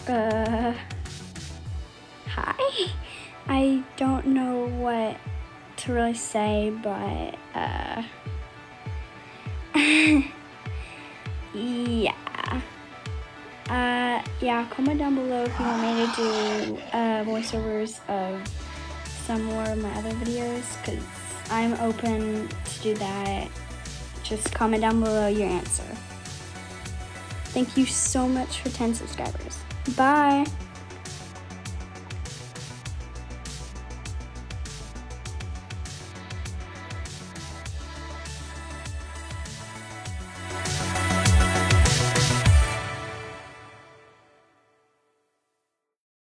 Hi. I don't know what to really say, but, yeah. Yeah, comment down below if you want me to do, voiceovers of some more of my other videos, because I'm open to do that. Just comment down below your answer. Thank you so much for 10 subscribers. Bye.